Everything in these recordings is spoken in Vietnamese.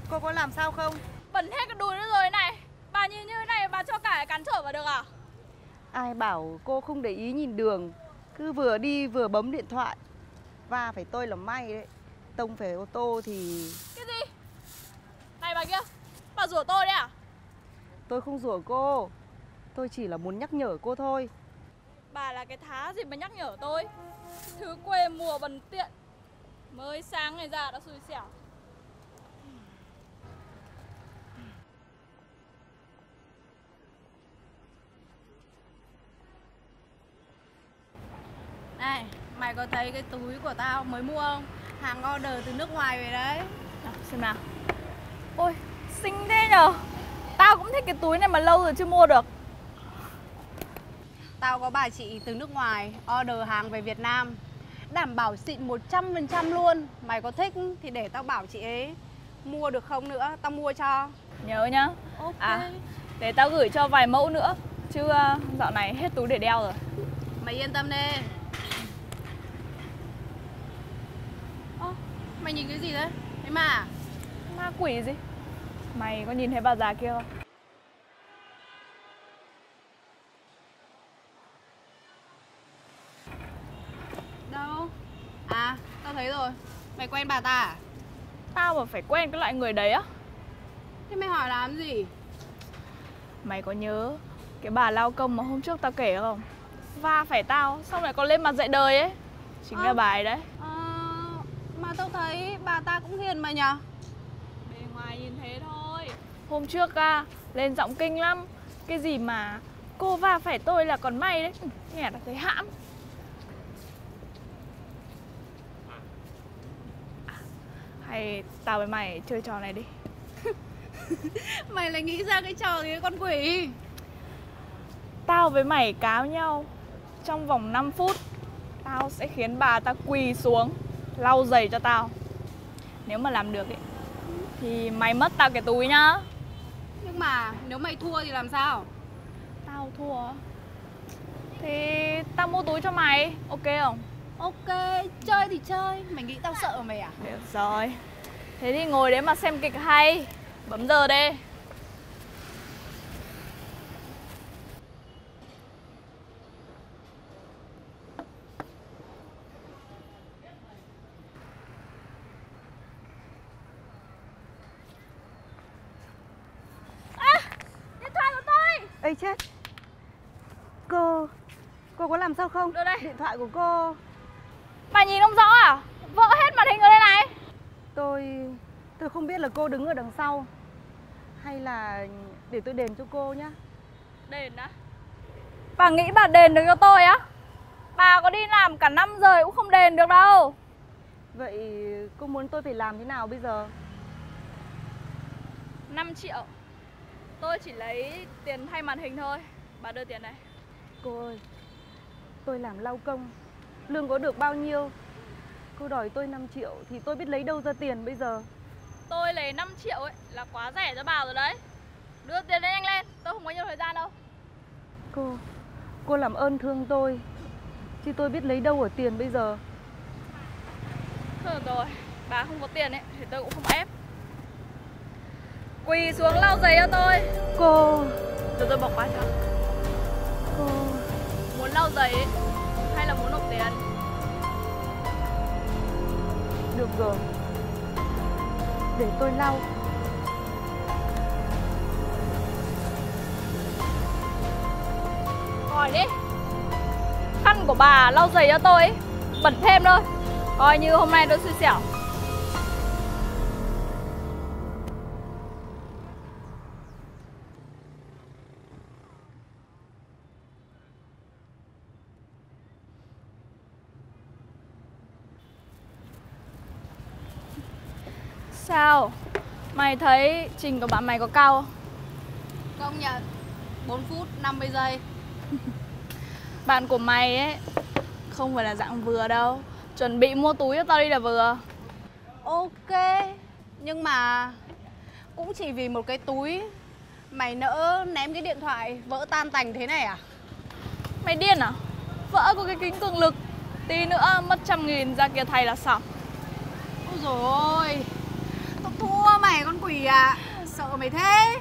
Cô có làm sao không? Bẩn hết cái đùi nữa rồi này. Bà nhìn như thế này bà cho cả cái cán trở vào được à? Ai bảo cô không để ý nhìn đường, cứ vừa đi vừa bấm điện thoại. Va phải tôi là may đấy, tông phải ô tô thì... Cái gì? Này bà kia, bà rủa tôi đấy à? Tôi không rủa cô, tôi chỉ là muốn nhắc nhở cô thôi. Bà là cái thá gì mà nhắc nhở tôi? Thứ quê mùa bần tiện, mới sáng ngày ra đã xui xẻo. Này, mày có thấy cái túi của tao mới mua không? Hàng order từ nước ngoài về đấy. Nào, xem nào. Ôi, xinh thế nhở. Tao cũng thích cái túi này mà lâu rồi chưa mua được. Tao có bà chị từ nước ngoài order hàng về Việt Nam, đảm bảo xịn 100% luôn. Mày có thích thì để tao bảo chị ấy mua được không nữa, tao mua cho. Nhớ nhá. Ok. À, để tao gửi cho vài mẫu nữa. Chứ dạo này hết túi để đeo rồi. Mày yên tâm đi. Ơ, mày nhìn cái gì đấy? Thế mà Ma quỷ gì? Mày có nhìn thấy bà già kia không? đâu? À, tao thấy rồi. Mày quen bà ta à? Tao mà phải quen cái loại người đấy á? Thế mày hỏi làm gì? Mày có nhớ cái bà lao công mà hôm trước tao kể không? Va phải tao, xong lại còn lên mặt dạy đời ấy. Chính là bà ấy đấy. Mà tao thấy bà ta cũng hiền mà nhở? Bề ngoài nhìn thế thôi. Hôm trước lên giọng kinh lắm. Cái gì mà cô va phải tôi là còn may đấy. Nghe đã thấy hãm. Hay tao với mày chơi trò này đi. Mày lại nghĩ ra cái trò gì con quỷ? Tao với mày cáo nhau trong vòng 5 phút. Tao sẽ khiến bà ta quỳ xuống lau giày cho tao. Nếu mà làm được ấy thì mày mất tao cái túi nhá. Nhưng mà nếu mày thua thì làm sao? Tao thua thì tao mua túi cho mày, ok không? Ok, chơi thì chơi. Mày nghĩ tao sợ mày à? Được rồi. Thế thì ngồi đấy mà xem kịch hay. Bấm giờ đi. Điện thoại của tôi. Ây chết, cô có làm sao không? Đưa đây. Điện thoại của cô... Bà nhìn không rõ à? Vỡ hết màn hình ở đây này. Tôi không biết là cô đứng ở đằng sau. Hay là để tôi đền cho cô nhá. Đền á? Bà nghĩ bà đền được cho tôi á? Bà có đi làm cả năm rồi cũng không đền được đâu. Vậy cô muốn tôi phải làm thế nào bây giờ? 5 triệu. Tôi chỉ lấy tiền thay màn hình thôi. Bà đưa tiền này. Cô ơi, tôi làm lao công, lương có được bao nhiêu? Cô đòi tôi 5 triệu thì tôi biết lấy đâu ra tiền bây giờ? Tôi lấy 5 triệu ấy là quá rẻ cho bà rồi đấy. Đưa tiền lên nhanh lên, tôi không có nhiều thời gian đâu. Cô làm ơn thương tôi, chứ tôi biết lấy đâu ở tiền bây giờ. Thôi được rồi, bà không có tiền ấy thì tôi cũng không ép. Quỳ xuống lau giày cho tôi. Cô... Rồi tôi bọc qua cho. Cô... Muốn lau giày ấy hay là muốn nộp tiền? Được rồi, để tôi lau. Hỏi đi. Khăn của bà lau giày cho tôi ấy, bẩn thêm thôi. Coi như hôm nay tôi xui xẻo. Sao? Mày thấy trình của bạn mày có cao không? Công nhận 4 phút 50 giây. Bạn của mày ấy không phải là dạng vừa đâu. Chuẩn bị mua túi cho tao đi là vừa. Ok, nhưng mà cũng chỉ vì một cái túi mày nỡ ném cái điện thoại vỡ tan tành thế này à? Mày điên à? Vỡ có cái kính cường lực, tí nữa mất 100.000 ra kia thay là xong. Ôi dồi ôi, tao Thua mày con quỷ à? Sợ mày thế.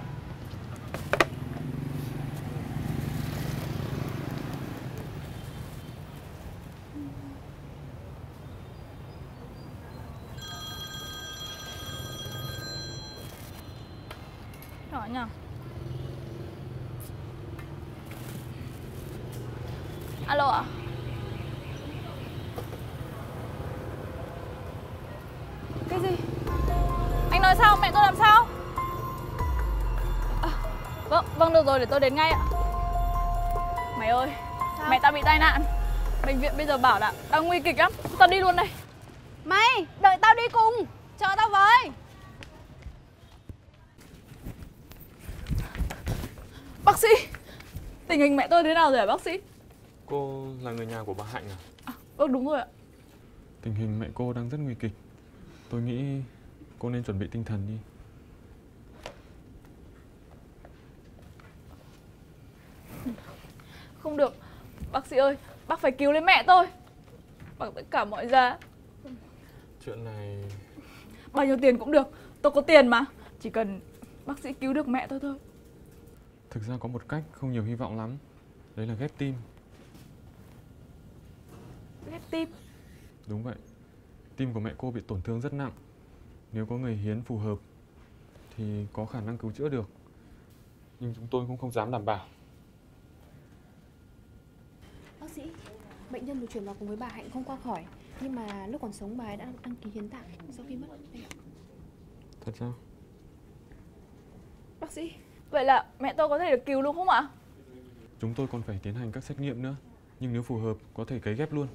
Nhỏ nhỉ. Alo ạ? Cái gì? Anh nói sao? Mẹ tôi làm sao? À, vâng được rồi, để tôi đến ngay ạ. Mày ơi, Sao? mẹ tao bị tai nạn. Bệnh viện bây giờ bảo là đang nguy kịch lắm. Tao đi luôn đây. Mày, đợi tao đi cùng. Chờ tao với. Bác sĩ, tình hình mẹ tôi thế nào rồi hả bác sĩ? Cô là người nhà của bà Hạnh à? Vâng đúng rồi ạ. Tình hình mẹ cô đang rất nguy kịch. Tôi nghĩ cô nên chuẩn bị tinh thần đi. Không được, bác sĩ ơi, bác phải cứu lấy mẹ tôi bằng tất cả mọi giá. Chuyện này... Bao nhiêu tiền cũng được, tôi có tiền mà. Chỉ cần bác sĩ cứu được mẹ tôi thôi. Thực ra có một cách không nhiều hy vọng lắm. Đấy là ghép tim. Ghép tim? Đúng vậy. Tim của mẹ cô bị tổn thương rất nặng. Nếu có người hiến phù hợp thì có khả năng cứu chữa được. Nhưng chúng tôi cũng không dám đảm bảo. Bác sĩ, bệnh nhân được chuyển vào cùng với bà Hạnh không qua khỏi. Nhưng mà lúc còn sống bà ấy đã đăng ký hiến tạng sau khi mất. Thật sao? Bác sĩ, vậy là mẹ tôi có thể được cứu đúng không ạ? Chúng tôi còn phải tiến hành các xét nghiệm nữa. Nhưng nếu phù hợp có thể cấy ghép luôn.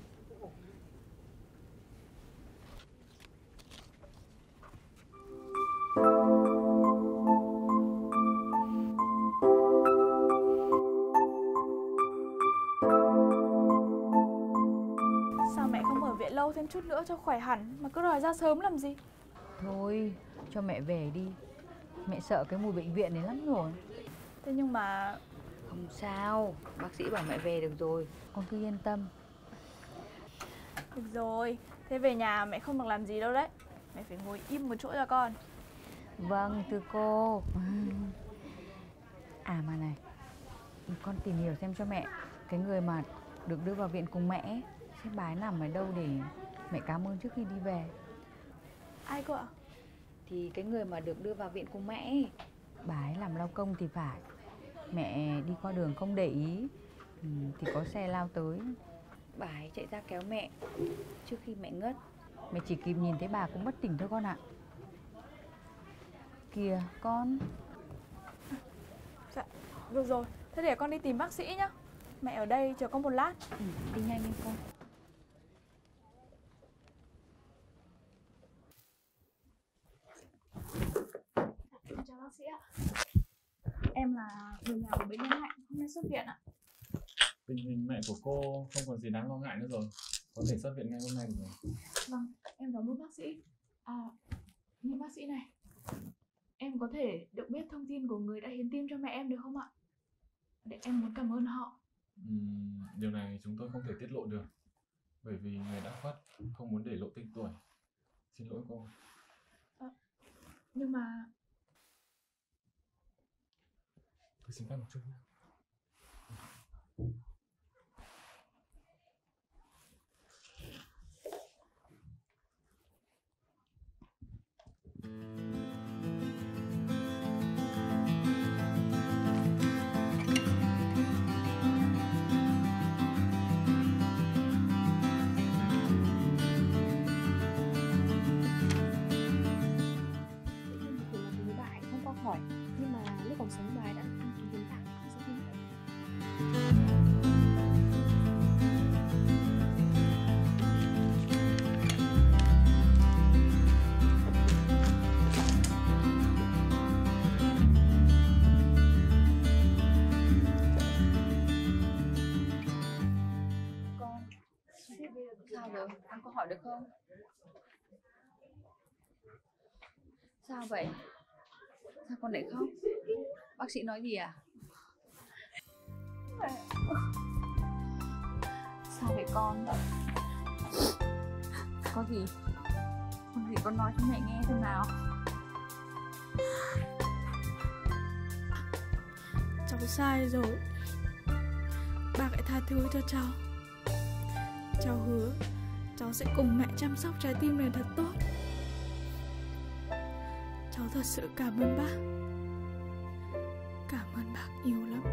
Sao mẹ không ở viện lâu thêm chút nữa cho khỏe hẳn mà cứ đòi ra sớm làm gì? Thôi, cho mẹ về đi. Mẹ sợ cái mùi bệnh viện này lắm rồi. Thế nhưng mà... Không sao, bác sĩ bảo mẹ về được rồi. Con cứ yên tâm. Được rồi, thế về nhà mẹ không được làm gì đâu đấy. Mẹ phải ngồi im một chỗ cho con. Vâng, thưa cô. À mà này, con tìm hiểu xem cho mẹ. Cái người mà được đưa vào viện cùng mẹ, xem bà ấy nằm ở đâu để mẹ cảm ơn trước khi đi về. Ai cơ ạ? Thì cái người mà được đưa vào viện cùng mẹ, bà ấy làm lao công thì phải. Mẹ đi qua đường không để ý thì có xe lao tới. Bà ấy chạy ra kéo mẹ trước khi mẹ ngất. Mẹ chỉ kịp nhìn thấy bà cũng bất tỉnh thôi con ạ. Kìa con. Dạ, được rồi. Thế để con đi tìm bác sĩ nhá. Mẹ ở đây chờ con một lát. Đi nhanh lên con. Chào bác sĩ ạ. Em là người nhà của bệnh nhân Hạnh, hôm nay xuất viện ạ. Tình hình mẹ của cô không còn gì đáng lo ngại nữa rồi. Có thể xuất viện ngay hôm nay được rồi. Vâng, em cảm ơn bác sĩ. Nhưng bác sĩ này, em có thể được biết thông tin của người đã hiến tim cho mẹ em được không ạ? Để em muốn cảm ơn họ. Điều này chúng tôi không thể tiết lộ được. Bởi vì người đã khuất, không muốn để lộ tên tuổi. Xin lỗi cô. Nhưng mà... Tôi xin phép một chút nhé. Bệnh nhân được chuyển vào cùng với bà Hạnh không qua khỏi. Nhưng mà lúc còn sống bà ấy đã đăng ký hiến tạng sau khi mất. Con. Sao rồi? Con có hỏi được không? Sao vậy? Sao con lại khóc? Bác sĩ nói gì à? Sao vậy con? Có gì? Con nói cho mẹ nghe xem nào. Cháu sai rồi. Bác hãy tha thứ cho cháu. Cháu hứa cháu sẽ cùng mẹ chăm sóc trái tim này thật tốt. Cháu thật sự cảm ơn bác. Cảm ơn bác nhiều lắm.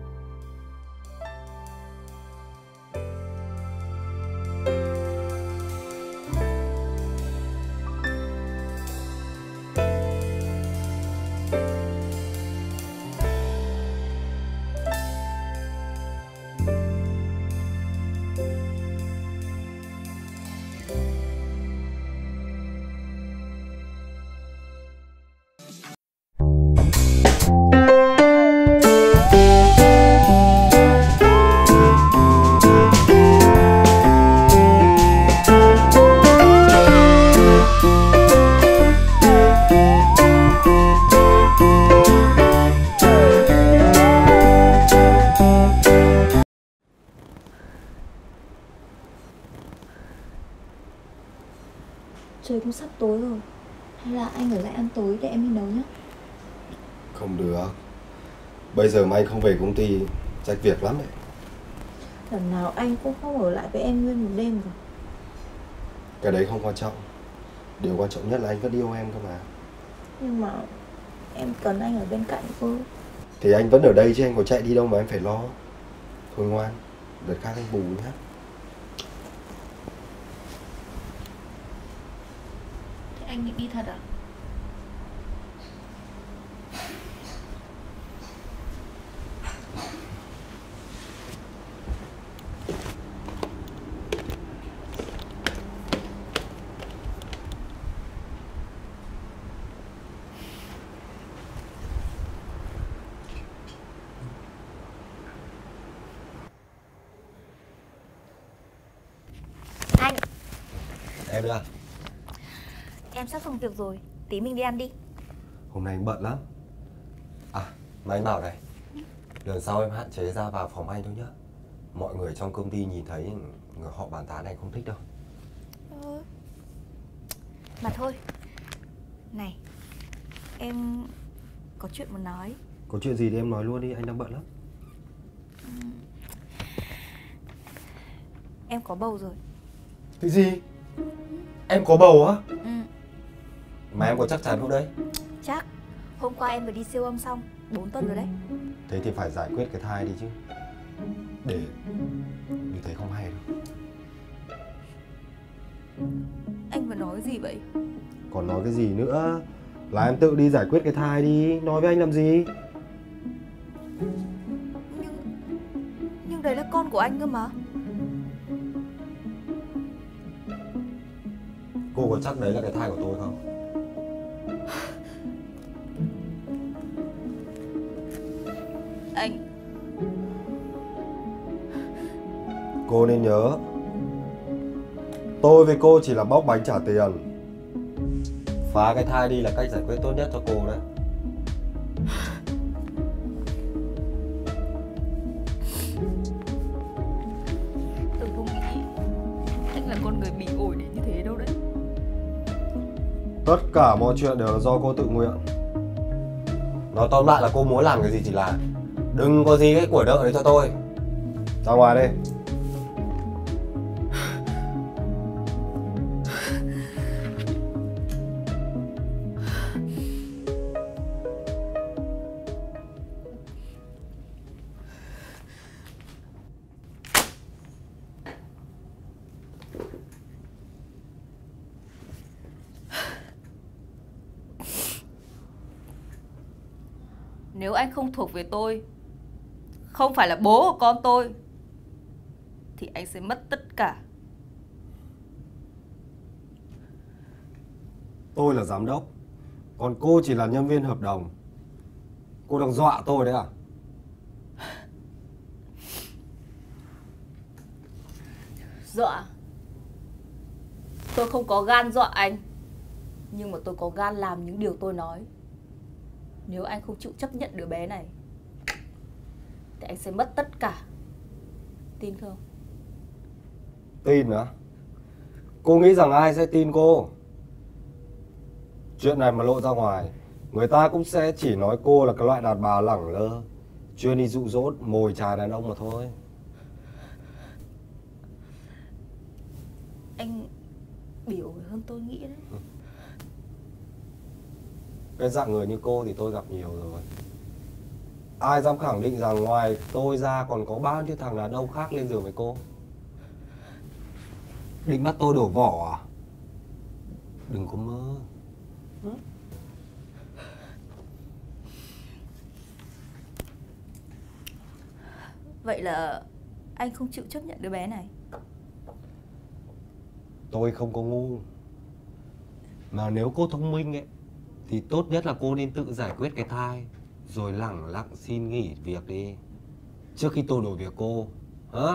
Trời cũng sắp tối rồi. Hay là anh ở lại ăn tối để em đi nấu nhé. Không được. Bây giờ mà anh không về công ty rách việc lắm đấy. Lần nào anh cũng không ở lại với em nguyên một đêm rồi. Cái đấy không quan trọng. Điều quan trọng nhất là anh vẫn yêu em cơ mà. Nhưng mà em cần anh ở bên cạnh cơ. Thì anh vẫn ở đây chứ anh có chạy đi đâu mà em phải lo. Thôi ngoan, đợt khác anh bù nhé. Thế anh định đi thật à? Anh, Em nữa. em sắp xong việc rồi, tí mình đi ăn đi. Hôm nay anh bận lắm. À, mà anh bảo này, lần sau em hạn chế ra vào phòng anh thôi nhá. Mọi người trong công ty nhìn thấy người họ bàn tán này không thích đâu. Mà thôi, này, em có chuyện muốn nói. Có chuyện gì thì em nói luôn đi, anh đang bận lắm. Em có bầu rồi. Cái gì? Em có bầu á? Ừ, Mà em có chắc chắn không đấy? chắc. Hôm qua em vừa đi siêu âm xong, 4 tuần rồi đấy. Thế thì phải giải quyết cái thai đi chứ. Để như thế không hay đâu. Anh vừa nói gì vậy? Còn nói cái gì nữa? Là em tự đi giải quyết cái thai đi. Nói với anh làm gì? Nhưng đấy là con của anh cơ mà. Cô có chắc đấy là cái thai của tôi không? Anh, Cô nên nhớ, tôi với cô chỉ là bóc bánh trả tiền. Phá cái thai đi là cách giải quyết tốt nhất cho cô đấy. tôi không nghĩ anh là con người bị ổi đến như thế đâu đấy. Tất cả mọi chuyện đều là do cô tự nguyện. Nói tóm lại là cô muốn làm cái gì thì làm. Đừng có gì cái của đợi đấy cho tôi. Ra ngoài đi. Nếu anh không thuộc về tôi, không phải là bố của con tôi, thì anh sẽ mất tất cả. Tôi là giám đốc, còn cô chỉ là nhân viên hợp đồng. Cô đang dọa tôi đấy à? Dọa? Tôi không có gan dọa anh, nhưng mà tôi có gan làm những điều tôi nói. Nếu anh không chịu chấp nhận đứa bé này thì anh sẽ mất tất cả. Tin không? Tin á? Cô nghĩ rằng ai sẽ tin cô? Chuyện này mà lộ ra ngoài, người ta cũng sẽ chỉ nói cô là cái loại đàn bà lẳng lơ, chuyên đi dụ dỗ mồi chài đàn ông mà thôi. Anh biểu hơn tôi nghĩ đấy. Cái dạng người như cô thì tôi gặp nhiều rồi. Ai dám khẳng định rằng ngoài tôi ra còn có bao nhiêu thằng đàn ông khác lên giường với cô? Định bắt tôi đổ vỏ à? Đừng có mơ. Vậy là anh không chịu chấp nhận đứa bé này? Tôi không có ngu. Mà nếu cô thông minh ấy thì tốt nhất là cô nên tự giải quyết cái thai, rồi lẳng lặng xin nghỉ việc đi, trước khi tôi đuổi việc cô. Hả?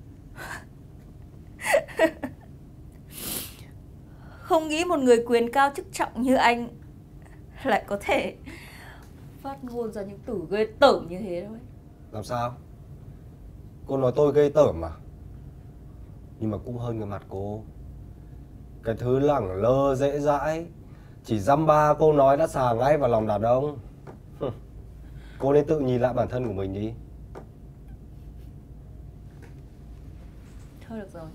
Không nghĩ một người quyền cao chức trọng như anh lại có thể phát ngôn ra những từ ghê tởm như thế đâu ấy. Làm sao? Cô nói tôi ghê tởm à? Nhưng mà cũng hơn người mặt cô. Cái thứ lẳng lơ dễ dãi, chỉ dăm ba câu nói đã sà ngay vào lòng đàn ông. Cô nên tự nhìn lại bản thân của mình đi. Thôi được rồi.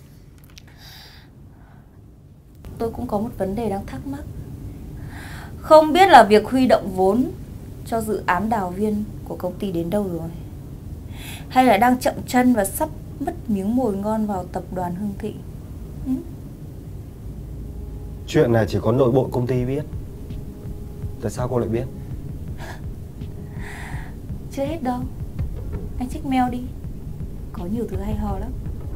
Tôi cũng có một vấn đề đang thắc mắc. Không biết là việc huy động vốn cho dự án đào viên của công ty đến đâu rồi, hay là đang chậm chân và sắp mất miếng mồi ngon vào tập đoàn Hưng Thịnh? Chuyện này chỉ có nội bộ công ty biết. Tại sao cô lại biết? Chưa hết đâu. Anh check mail đi. Có nhiều thứ hay ho lắm.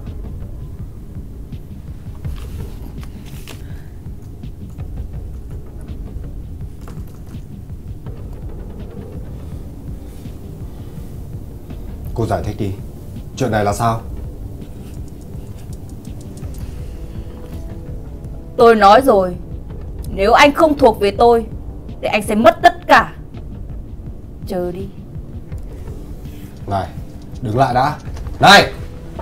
Cô giải thích đi. Chuyện này là sao? Tôi nói rồi, nếu anh không thuộc về tôi thì anh sẽ mất tất cả. Chờ đi. Này, đứng lại đã. Này!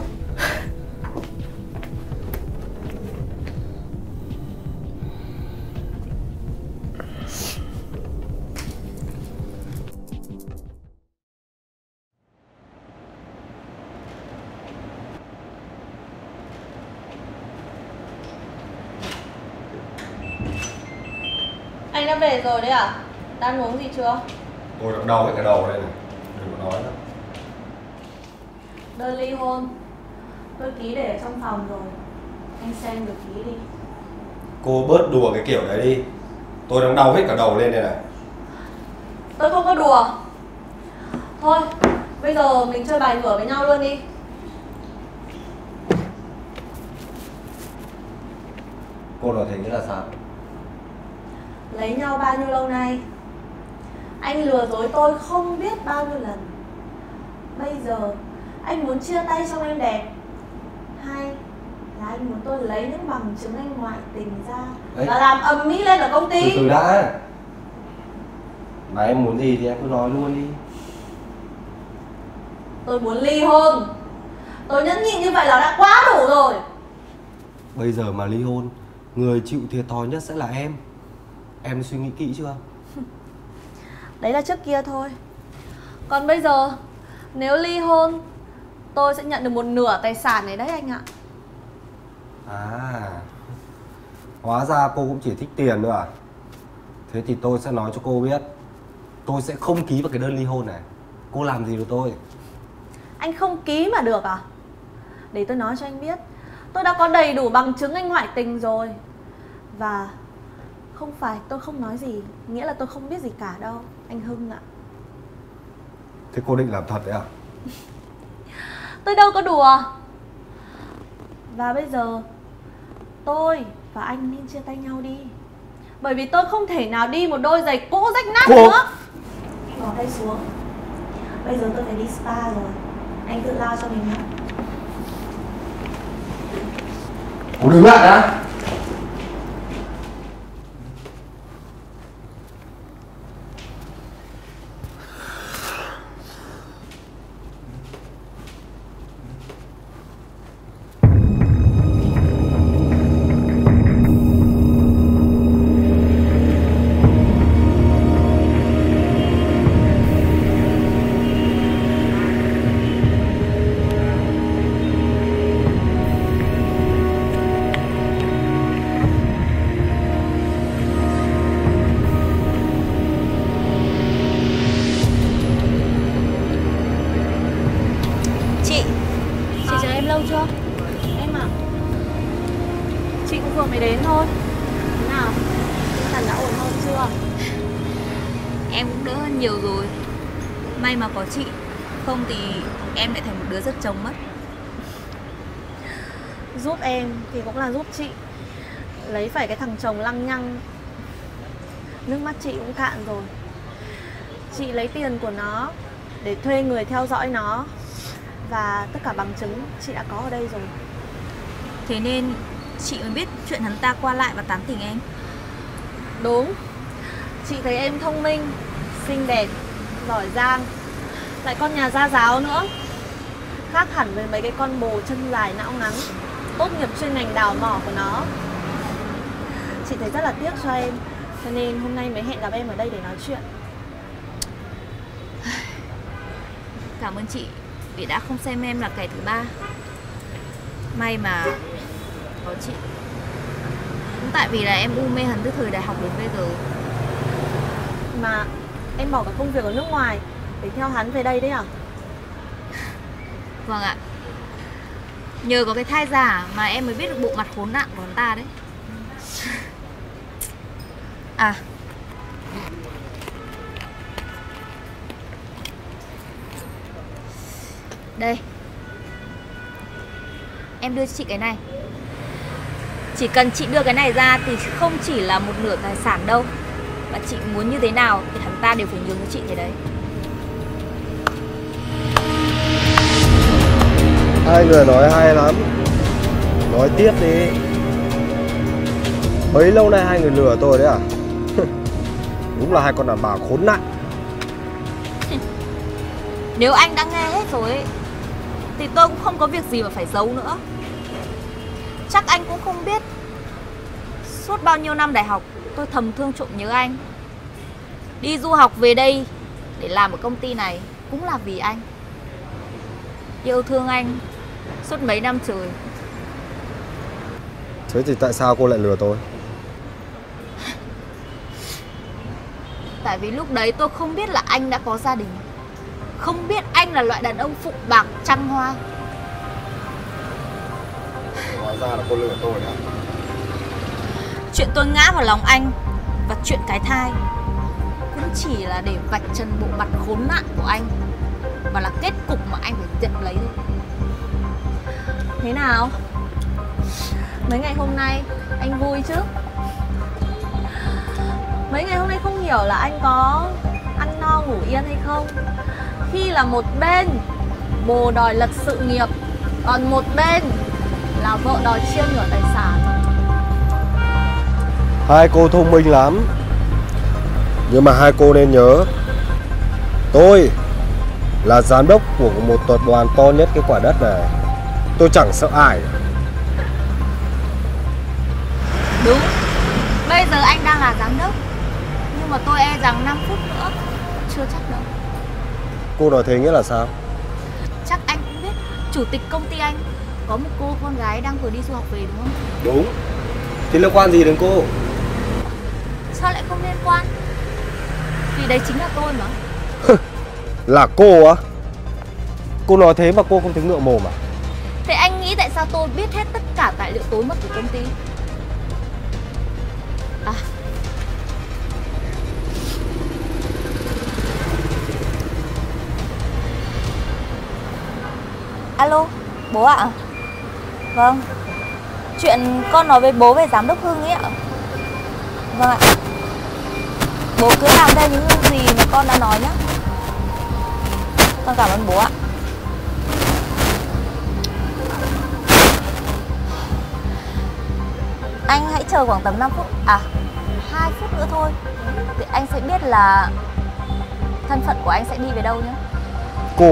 Anh đã về rồi đấy à? Đang uống gì chưa? Tôi đang đau hết cái đầu đây này. Đừng có nói nữa. Đơn ly hôn tôi ký để ở trong phòng rồi. Anh xem được ký đi. Cô bớt đùa cái kiểu đấy đi. Tôi đang đau hết cả đầu lên đây này. Tôi không có đùa. Thôi, bây giờ mình chơi bài ngửa với nhau luôn đi. Cô nói thế nghĩa là sao? Lấy nhau bao nhiêu lâu nay, anh lừa dối tôi không biết bao nhiêu lần. Bây giờ anh muốn chia tay trong em đẹp, hay là anh muốn tôi lấy những bằng chứng anh ngoại tình ra và làm ầm ĩ lên ở công ty? Từ từ đã. Mà em muốn gì thì em cứ nói luôn đi. Tôi muốn ly hôn. Tôi nhẫn nhịn như vậy là đã quá đủ rồi. Bây giờ mà ly hôn, người chịu thiệt thòi nhất sẽ là em. Em suy nghĩ kỹ chưa? Đấy là trước kia thôi. Còn bây giờ, nếu ly hôn, tôi sẽ nhận được một nửa tài sản này đấy anh ạ. À, hóa ra cô cũng chỉ thích tiền nữa à? Thế thì tôi sẽ nói cho cô biết, tôi sẽ không ký vào cái đơn ly hôn này. Cô làm gì được tôi? Anh không ký mà được à? Để tôi nói cho anh biết, tôi đã có đầy đủ bằng chứng anh ngoại tình rồi. Và không phải tôi không nói gì nghĩa là tôi không biết gì cả đâu, anh Hưng ạ. Thế cô định làm thật đấy à? Tôi đâu có đùa. Và bây giờ tôi và anh nên chia tay nhau đi. Bởi vì tôi không thể nào đi một đôi giày cũ rách nát nữa. Bỏ tay xuống. Bây giờ tôi phải đi spa rồi. Anh tự lo cho mình nhé. Cô đứng lại đã. em cũng đỡ hơn nhiều rồi. May mà có chị, không thì em lại thành một đứa rất chồng mất. Giúp em thì cũng là giúp chị. Lấy phải cái thằng chồng lăng nhăng, nước mắt chị cũng cạn rồi. Chị lấy tiền của nó để thuê người theo dõi nó, và tất cả bằng chứng chị đã có ở đây rồi. Thế nên chị mới biết chuyện hắn ta qua lại và tán tỉnh em. Đúng. Chị thấy em thông minh, xinh đẹp, giỏi giang, lại con nhà gia giáo nữa. Khác hẳn với mấy cái con bồ chân dài não ngắn, tốt nghiệp chuyên ngành đào mỏ của nó. Chị thấy rất là tiếc cho em, cho nên hôm nay mới hẹn gặp em ở đây để nói chuyện. Cảm ơn chị vì đã không xem em là kẻ thứ ba. May mà có chị. Cũng tại vì là em u mê hắn từ thời đại học đến bây giờ. Mà em bỏ cả công việc ở nước ngoài để theo hắn về đây đấy à? Vâng ạ. Nhờ có cái thai giả mà em mới biết được bộ mặt khốn nạn của hắn ta đấy. À, đây, em đưa cho chị cái này. Chỉ cần chị đưa cái này ra thì không chỉ là một nửa tài sản đâu, và chị muốn như thế nào thì hắn ta đều phải nhường cho chị thế đấy. Hai người nói hay lắm. Nói tiếp đi. Bấy lâu nay hai người lừa tôi đấy à? Đúng là hai con đàn bà khốn nạn. Nếu anh đã nghe hết rồi ấy, thì tôi cũng không có việc gì mà phải giấu nữa. Chắc anh cũng không biết suốt bao nhiêu năm đại học tôi thầm thương trộm nhớ anh. Đi du học về đây để làm ở công ty này cũng là vì anh. Yêu thương anh suốt mấy năm trời. Thế thì tại sao cô lại lừa tôi? Tại vì lúc đấy tôi không biết là anh đã có gia đình, không biết anh là loại đàn ông phụ bạc trăng hoa. Hóa ra là cô lừa tôi đấy. Chuyện tôi ngã vào lòng anh và chuyện cái thai cũng chỉ là để vạch trần bộ mặt khốn nạn của anh, và là kết cục mà anh phải nhận lấy thôi. Thế nào? Mấy ngày hôm nay anh vui chứ? Mấy ngày hôm nay không hiểu là anh có ăn no ngủ yên hay không? Khi là một bên bồ đòi lật sự nghiệp, còn một bên là vợ đòi chia nửa tài sản. Hai cô thông minh lắm. Nhưng mà hai cô nên nhớ, tôi là giám đốc của một tập đoàn to nhất cái quả đất này. Tôi chẳng sợ ai. Đúng, bây giờ anh đang là giám đốc, nhưng mà tôi e rằng 5 phút nữa chưa chắc đâu. Cô nói thế nghĩa là sao? Chắc anh cũng biết chủ tịch công ty anh có một cô con gái đang vừa đi du học về đúng không? Đúng. Thì liên quan gì đến cô? Sao lại không liên quan? Vì đấy chính là tôi mà. Là cô á? Cô nói thế mà cô không thấy ngượng mồm à? Thế anh nghĩ tại sao tôi biết hết tất cả tài liệu tối mật của công ty? À, alo, bố ạ. Vâng, chuyện con nói với bố về giám đốc Hưng ấy ạ. Vâng ạ. Bố cứ làm theo những gì mà con đã nói nhé. Con cảm ơn bố ạ. Anh hãy chờ khoảng tầm 5 phút, 2 phút nữa thôi, thì anh sẽ biết là thân phận của anh sẽ đi về đâu nhé. Cô.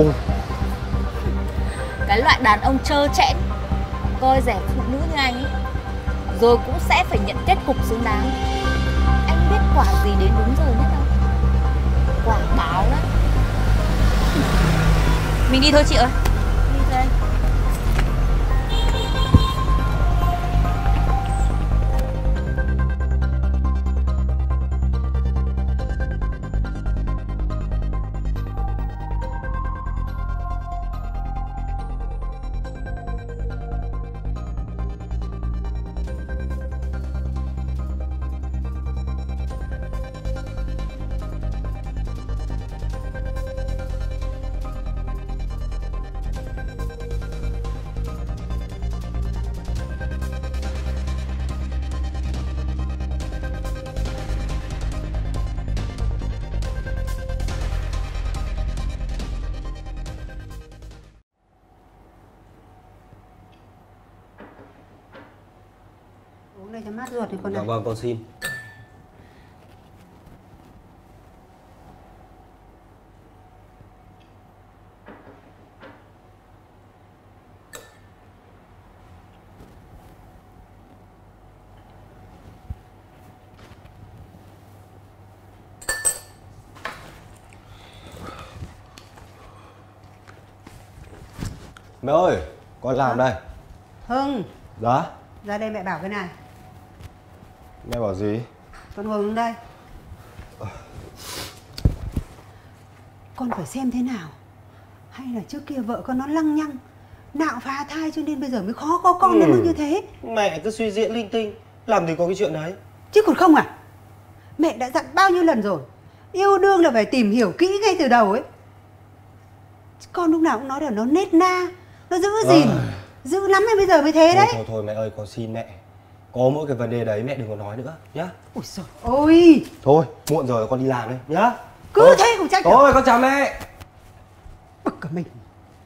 Cái loại đàn ông trơ trẽn, coi rẻ phụ nữ như anh ấy, rồi cũng sẽ phải nhận kết cục xứng đáng. Anh biết quả gì đến đúng giờ nhất đâu? Quả báo đấy. Mình đi thôi chị ơi. Đi thôi. mát ruột thì con Dạ này. vâng, con xin. Mẹ ơi, con làm đây. Hưng, Dạ? ra đây mẹ bảo cái này. Mẹ bảo gì? Con ngồi xuống đây. Con phải xem thế nào. Hay là trước kia vợ con nó lăng nhăng, nạo phá thai cho nên bây giờ mới khó có con đến mức như thế. Mẹ cứ suy diễn linh tinh. Làm gì có cái chuyện đấy. Chứ còn không à? Mẹ đã dặn bao nhiêu lần rồi. Yêu đương là phải tìm hiểu kỹ ngay từ đầu ấy. Con lúc nào cũng nói là nó nết na, nó giữ gìn, giữ lắm hay bây giờ mới thế đấy. Thôi mẹ ơi, con xin mẹ. Có mỗi cái vấn đề đấy mẹ đừng có nói nữa nhá. Ôi trời ơi. Thôi, muộn rồi con đi làm đây nhá. Cứ thế cũng trách. Thôi con chào mẹ. Bực cả mình.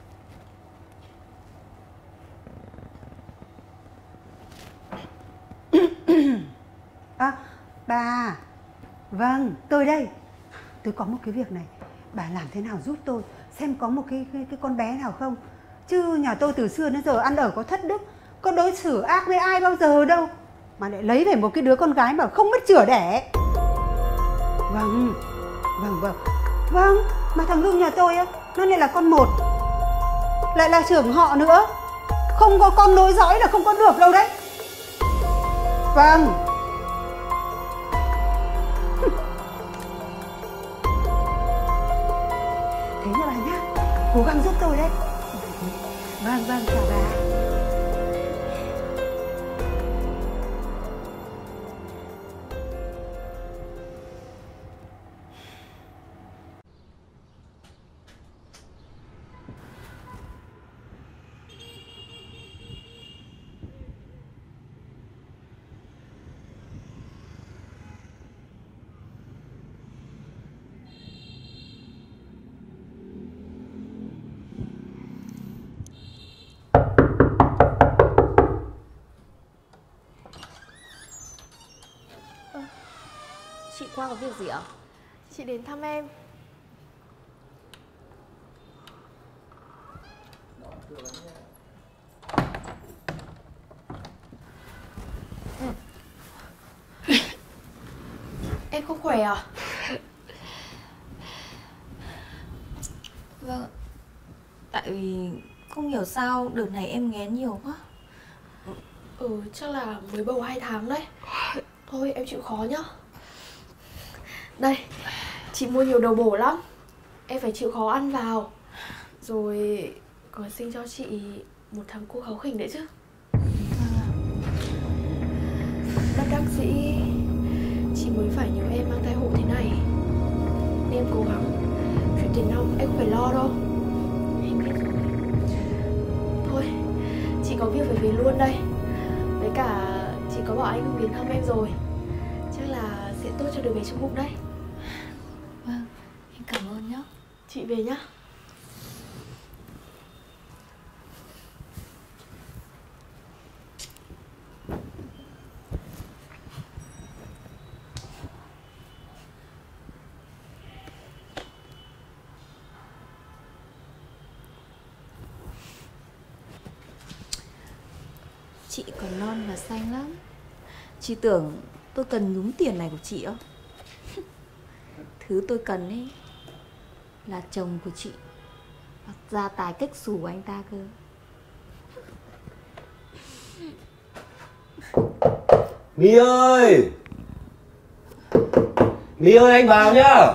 À, bà. Vâng, tôi đây. Tôi có một cái việc này. Bà làm thế nào giúp tôi, xem có một cái con bé nào không. Chứ nhà tôi từ xưa đến giờ ăn ở có thất đức, có đối xử ác với ai bao giờ đâu. Mà lại lấy về một cái đứa con gái mà không biết chửa đẻ. Vâng, mà thằng Hưng nhà tôi á, nó lại là con một, lại là trưởng họ nữa. Không có con nối dõi là không có được đâu đấy. Vâng. Thế nha bà nhá, cố gắng giúp tôi đấy. Vâng, chào bà. Chị qua có việc gì ạ? Chị đến thăm em. Em không khỏe à? Vâng. Tại vì không hiểu sao đợt này em nghén nhiều quá. Chắc là mới bầu 2 tháng đấy. Thôi em chịu khó nhá. Đây, chị mua nhiều đồ bổ lắm. Em phải chịu khó ăn vào. Rồi còn sinh cho chị một thằng cu kháu khỉnh đấy chứ. Bất đắc dĩ chị mới phải nhờ em mang thai hộ thế này. Nên cố gắng. Chuyện tiền nong em không phải lo đâu. Em biết rồi. Thôi, chị có việc phải về luôn đây. Với cả chị có bảo anh Hưng đến thăm em rồi. Chắc là sẽ tốt cho đứa bé trong bụng đấy. Vâng, em cảm ơn nhá. Chị về nhá. Chị còn non và xanh lắm. Chị tưởng tôi cần nhúng tiền này của chị không? Thứ tôi cần ấy là chồng của chị, và gia tài cách xù của anh ta cơ. My ơi! My ơi, anh vào nhá!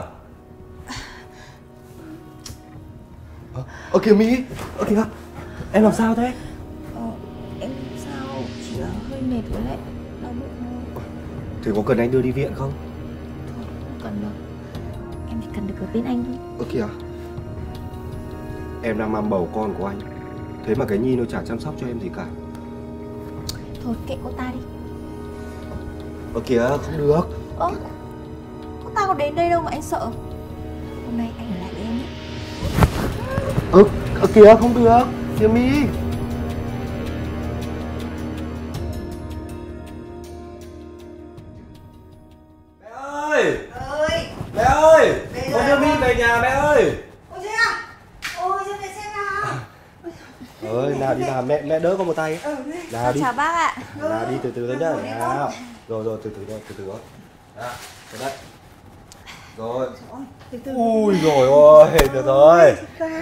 Kìa My! Kìa! Em làm sao thế? Em không sao, chỉ là hơi mệt với lại đau bụng thôi. Thế có cần anh đưa đi viện không? Thôi, không cần đâu. Em chỉ cần được ở bên anh thôi. Kìa! Em đang mang bầu con của anh. Thế mà cái Nhi nó chả chăm sóc cho em gì cả. Thôi kệ cô ta đi. Kìa, không được. Cô ta có đến đây đâu mà anh sợ. Hôm nay anh ở lại với em nhé. Kìa, không được. Kìa My! ơi! Mẹ ơi! Con đưa Mi về nhà mẹ ơi! Ôi thế à? Ôi cho mẹ xem nào. Ơi, nào đi nào, mẹ đỡ con một tay. Nào đi. Chào bác ạ. Nào đi từ từ thôi nhá. Nào. Rồi từ từ thôi. Nào, tới đây. Rồi. Ui rồi ôi, được rồi.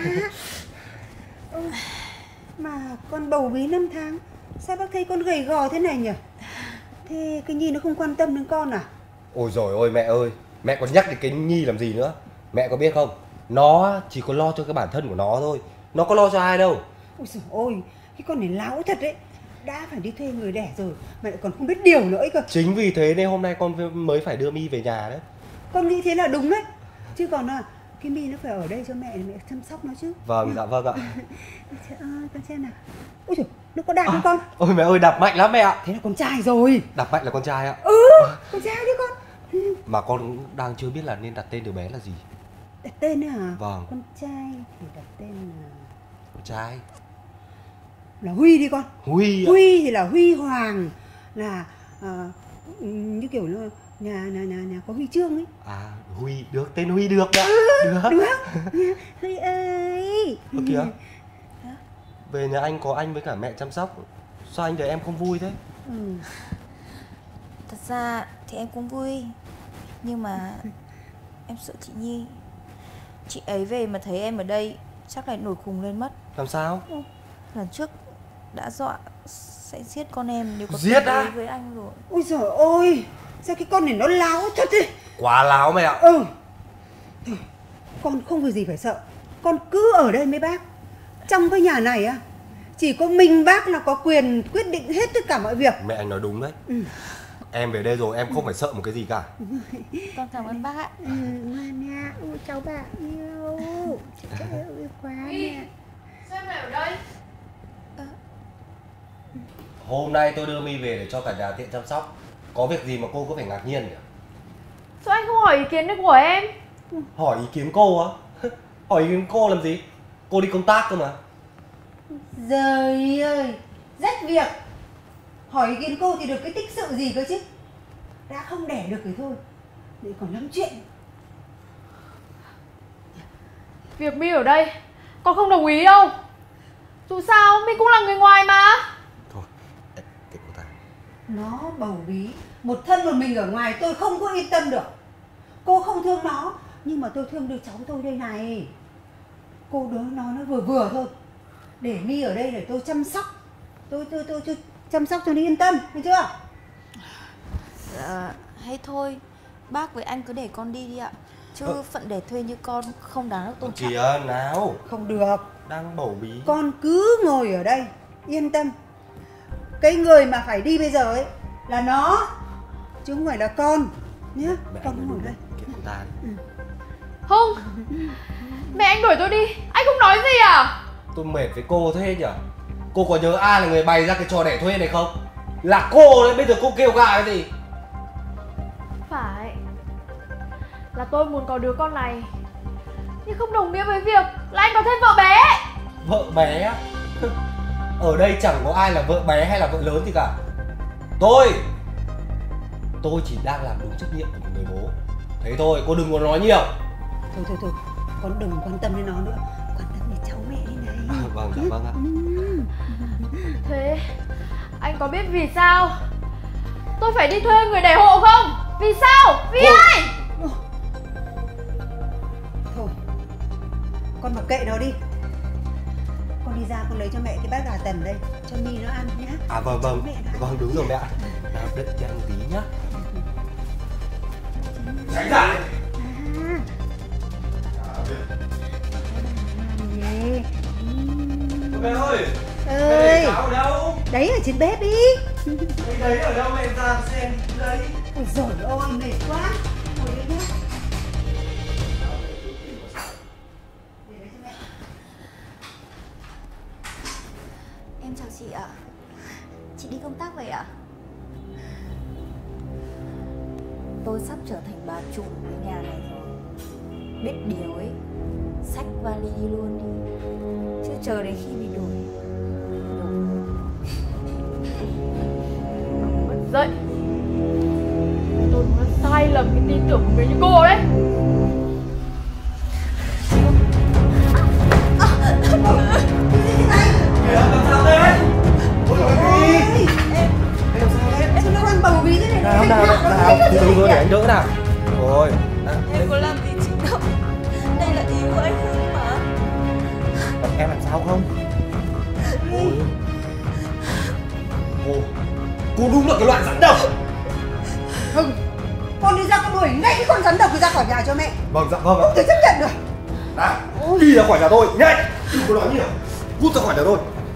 Mà con bầu bí 5 tháng, sao bác thấy con gầy gò thế này nhỉ? Thế cái Nhi nó không quan tâm đến con à? Ôi rồi ôi mẹ ơi, mẹ còn nhắc đến cái Nhi làm gì nữa? Mẹ có biết không? Nó chỉ có lo cho cái bản thân của nó thôi, nó có lo cho ai đâu. Ôi giời ôi, cái con này láo thật đấy. Đã phải đi thuê người đẻ rồi mà lại còn không biết điều nữa ấy cơ. Chính vì thế nên hôm nay con mới phải đưa Mi về nhà đấy. Con nghĩ thế là đúng đấy. Chứ còn cái Mi nó phải ở đây cho mẹ chăm sóc nó chứ. Vâng, dạ vâng ạ. Con xem nào. Ôi trời, nó có đạp không con? Ôi mẹ ơi, đạp mạnh lắm mẹ ạ. Thế là con trai rồi. Đạp mạnh là con trai ạ. Con trai đấy con. Mà con cũng đang chưa biết là nên đặt tên đứa bé là gì. Đặt tên hả? Vâng. Con trai thì đặt tên là... Con trai Là Huy đi con. Huy ạ. Huy thì là Huy Hoàng. Là như kiểu là nhà có huy chương ấy. À, Huy, được, tên Huy được ạ. Được. Huy ơi. Ơ kìa, về nhà anh có anh với cả mẹ chăm sóc, sao anh để em không vui thế? Thật ra thì em cũng vui, nhưng mà em sợ chị Nhi. Chị ấy về mà thấy em ở đây chắc lại nổi khùng lên mất. Làm sao? Lần trước đã dọa sẽ giết con em nếu có Giết á? với anh rồi. Ôi giời ơi, sao cái con này nó láo thật đi. Quá láo mẹ ạ. Thôi, con không việc gì phải sợ. Con cứ ở đây với bác. Trong cái nhà này á, chỉ có mình bác là có quyền quyết định hết tất cả mọi việc. Mẹ anh nói đúng đấy. Em về đây rồi em không phải sợ một cái gì cả. Con cảm ơn bác ạ. Ngoan nha, ôi cháu bà yêu. Cháu yêu quá mẹ. Sao em lại ở đây? Hôm nay tôi đưa Mi về để cho cả nhà tiện chăm sóc. Có việc gì mà cô có phải ngạc nhiên nhỉ? Sao anh không hỏi ý kiến của em? Hỏi ý kiến cô á? Hỏi ý kiến cô làm gì? Cô đi công tác cơ mà. Giời ơi, rách việc. Hỏi ý kiến cô thì được cái tích sự gì cơ chứ. Đã không đẻ được thì thôi, để còn lắm chuyện. Việc Mi ở đây con không đồng ý đâu. Dù sao Mi cũng là người ngoài mà. Thôi, kệ cô ta. Nó bầu bí, một thân một mình ở ngoài tôi không có yên tâm được. Cô không thương nó, nhưng mà tôi thương đứa cháu tôi đây này. Cô đứa nó vừa vừa thôi. Để Mi ở đây để tôi chăm sóc. Tôi chăm sóc cho nó yên tâm, thấy chưa? Hay thôi, bác với anh cứ để con đi ạ. Chứ phận để thuê như con không đáng được tôn trọng. Kìa nào. Không được. Đang bầu bí. Con cứ ngồi ở đây, yên tâm. Cái người mà phải đi bây giờ ấy là nó, chứ không phải là con nhé. Con cứ ngồi đây. Kệ cô ta đi. Không. Mẹ anh đuổi tôi đi, anh không nói gì à? Tôi mệt với cô thế nhỉ? Cô có nhớ ai là người bày ra cái trò đẻ thuê này không? Là cô đấy, bây giờ cô kêu gào cái gì? Phải là tôi muốn có đứa con này, nhưng không đồng nghĩa với việc là anh có thêm vợ bé. Vợ bé á? Ở đây chẳng có ai là vợ bé hay là vợ lớn gì cả. Tôi chỉ đang làm đúng trách nhiệm của một người bố. Thế thôi, cô đừng có nói nhiều. Thôi, con đừng quan tâm đến nó nữa. Quan tâm đến cháu mẹ đi này. Vâng, dạ vâng ạ. Thế anh có biết vì sao tôi phải đi thuê người đẻ hộ không? Vì sao? Vì ai? Thôi, con mặc kệ nó đi. Con đi ra con lấy cho mẹ cái bát gà tần đây, cho Mi nó ăn nhé. À vâng, vâng đúng rồi mẹ ạ. Nào đợi cho anh tí nhá. Tránh ra. Mẹ ơi. Mẹ cháu ở đâu? Đấy ở trên bếp đi. Đấy ở đâu mẹ ra xem đây. Ôi giời ơi, mệt quá. Ngồi đây nhé. Em chào chị ạ. Chị đi công tác vậy ạ? Tôi sắp trở thành bà chủ cái nhà này rồi. Biết điều ấy, xách vali đi luôn đi, chứ chờ đến khi bị đuổi. Dậy. Tôi nói sai sai lầm cái tin tưởng của người như cô đấy. Làm sao thế? Ôi trời ơi! Em sao thế? Sao nó đang bầu bí thế này? Nào, từ từ để anh đỡ nào. Rồi. Em có làm gì chính đâu. Đây là ý của anh Hưng mà. Em làm sao không? Cô đúng là cái loại rắn độc. Hưng, con đi ra con đuổi ngay cái con rắn độc ra khỏi nhà cho mẹ. Vâng, dạ vâng ạ. Không thể chấp nhận được. Nào, đi ra khỏi nhà tôi, nhanh! Cô nói nhiều, cút ra khỏi nhà tôi.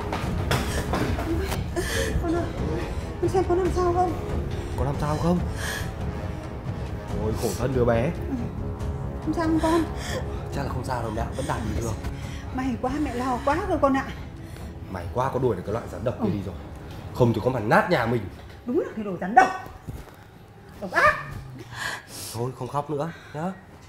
Con ơi, con xem có làm sao không? Có làm sao không? Ôi, khổ thân đứa bé. Không sao không con? Chắc là không sao đâu mẹ, vẫn đạt bình thường. May quá, mẹ lo quá rồi con ạ. Mày quá có đuổi được cái loại rắn độc kia đi rồi. Không thì có mà nát nhà mình. Đúng là cái đồ rắn độc. Độc ác. Thôi, không khóc nữa nhá.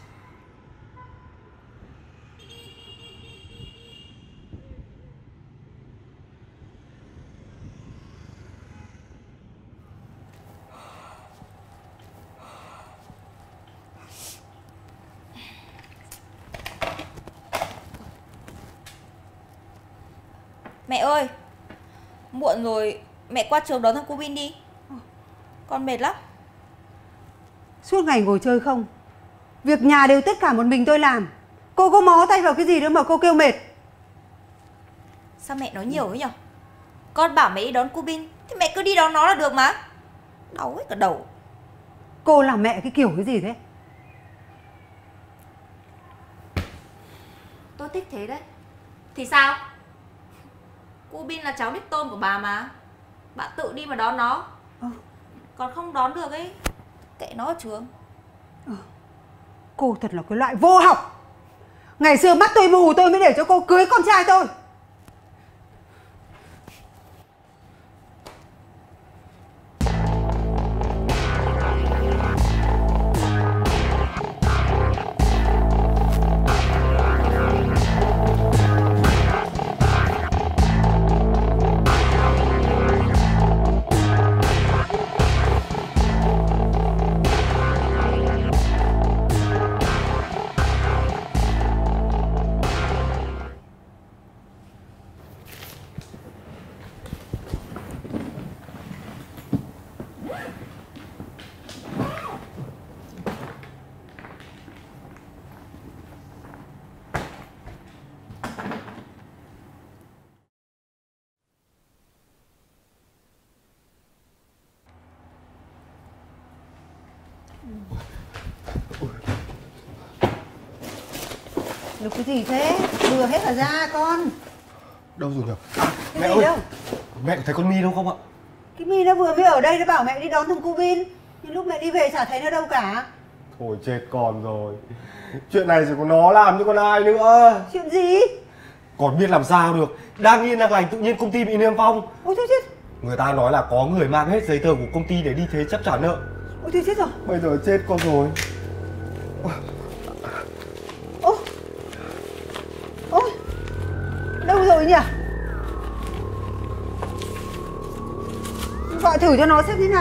Mẹ ơi, muộn rồi, mẹ qua trường đón thằng Cubin đi. Con mệt lắm. Suốt ngày ngồi chơi không. Việc nhà đều tất cả một mình tôi làm. Cô có mó tay vào cái gì đâu mà cô kêu mệt. Sao mẹ nói nhiều ấy nhở? Con bảo mẹ đi đón Cubin thì mẹ cứ đi đón nó là được mà. Đau hết cả đầu. Cô làm mẹ cái kiểu cái gì thế? Tôi thích thế đấy. Thì sao? Cubin là cháu đích tôn của bà mà. Bà tự đi mà đón nó. Còn không đón được ấy, kệ nó ở trường. Cô thật là cái loại vô học. Ngày xưa mắt tôi mù tôi mới để cho cô cưới con trai tôi. Được cái gì thế? Đưa hết cả ra con. Đâu rồi nhỉ? Cái Mẹ gì ơi, đâu? mẹ có thấy con Mi đâu không ạ? Cái Mi nó vừa mới ở đây nó bảo mẹ đi đón thằng Cubin. Nhưng lúc mẹ đi về chả thấy nó đâu cả. Thôi chết con rồi. Chuyện này chỉ có nó làm chứ còn ai nữa. Chuyện gì? Còn biết làm sao được. Đang yên đang lành tự nhiên công ty bị niêm phong. Ôi thôi chết. Người ta nói là có người mang hết giấy tờ của công ty để đi thế chấp trả nợ. Ôi thôi chết rồi. Bây giờ chết con rồi. Ôi. Ôi. Đâu rồi nhỉ? Gọi thử cho nó xem thế nào.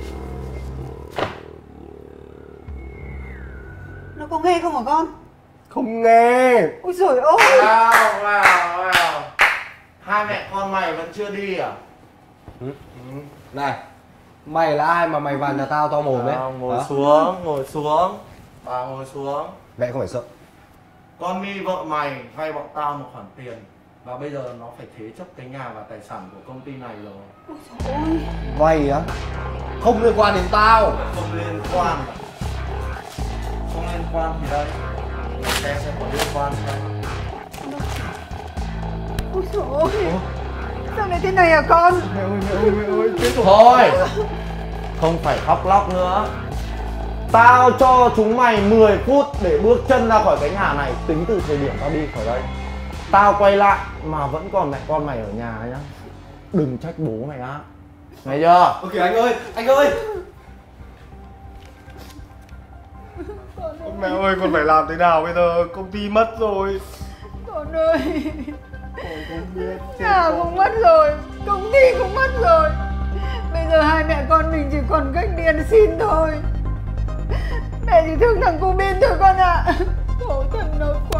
Nó có nghe không hả con? Không nghe. Ôi giời ơi. Wow. Hai mẹ con mày vẫn chưa đi à? Này, mày là ai mà mày vào nhà tao to mồm ấy? Ngồi xuống. Bà ngồi xuống. Mẹ không phải sợ. Con Mi vợ mày vay bọn tao một khoản tiền và bây giờ nó phải thế chấp cái nhà và tài sản của công ty này rồi. Ôi trời ơi. Vay á? Không liên quan đến tao. Không liên quan. Không liên quan thì đây. Xem có liên quan không? Ôi trời ơi. Sao lại thế này hả con? Mẹ ơi, chết rồi. Thôi, không phải khóc lóc nữa. Tao cho chúng mày 10 phút để bước chân ra khỏi cái nhà này. Tính từ thời điểm tao đi khỏi đây. Tao quay lại mà vẫn còn mẹ con mày ở nhà nhá. Đừng trách bố mày á. Nghe chưa? Ok anh ơi. Mẹ ơi, con phải làm thế nào bây giờ? Công ty mất rồi. Con ơi. Nhà cũng mất rồi, công ty cũng mất rồi. Bây giờ hai mẹ con mình chỉ còn cách đi ăn xin thôi. Mẹ chỉ thương thằng cu Bin thôi con ạ. Khổ thân nó quá.